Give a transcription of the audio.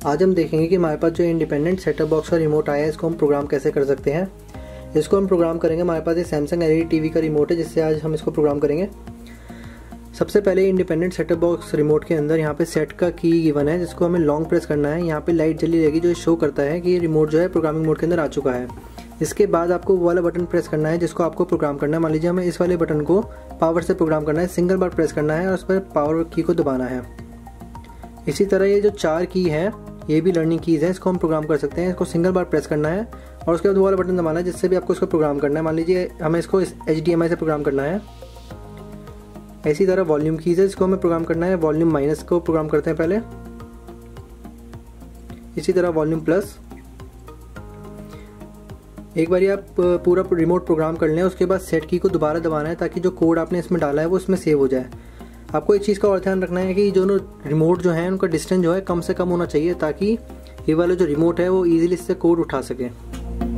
आज हम देखेंगे कि हमारे पास जो इंडिपेंडेंट सेटअप बॉक्स और रिमोट आया है इसको हम प्रोग्राम कैसे कर सकते हैं। इसको हम प्रोग्राम करेंगे, हमारे पास ये सैमसंग एलईडी टीवी का रिमोट है जिससे आज हम इसको प्रोग्राम करेंगे। सबसे पहले इंडिपेंडेंट सेटअप बॉक्स रिमोट के अंदर यहाँ पे सेट का की गिवन है जिसको हमें लॉन्ग प्रेस करना है। यहाँ पे लाइट जली रहेगी जो शो करता है कि ये रिमोट जो है प्रोग्रामिंग मोड के अंदर आ चुका है। इसके बाद आपको वो वाला बटन प्रेस करना है जिसको आपको प्रोग्राम करना है। मान लीजिए हमें इस वाले बटन को पावर से प्रोग्राम करना है, सिंगल बार प्रेस करना है और उस पर पावर की को दबाना है। इसी तरह ये जो 4 की है ये भी लर्निंग कीज़ है, इसको हम प्रोग्राम कर सकते हैं। इसको सिंगल बार प्रेस करना है और उसके बाद वो वाला बटन दबाना है जिससे भी आपको इसको प्रोग्राम करना है। मान लीजिए हमें इसको HDMI से प्रोग्राम करना है। इसी तरह वॉल्यूम कीज़ है, इसको हमें प्रोग्राम करना है। वॉल्यूम माइनस को प्रोग्राम करते हैं पहले, इसी तरह वॉल्यूम प्लस। एक बार आप पूरा रिमोट प्रोग्राम कर लें, उसके बाद सेट की को दोबारा दबाना है ताकि जो कोड आपने इसमें डाला है वो इसमें सेव हो जाए। आपको एक चीज़ का और ध्यान रखना है कि जो रिमोट जो है उनका डिस्टेंस जो है कम से कम होना चाहिए ताकि ये वाला जो रिमोट है वो ईजिली इससे कोड उठा सके।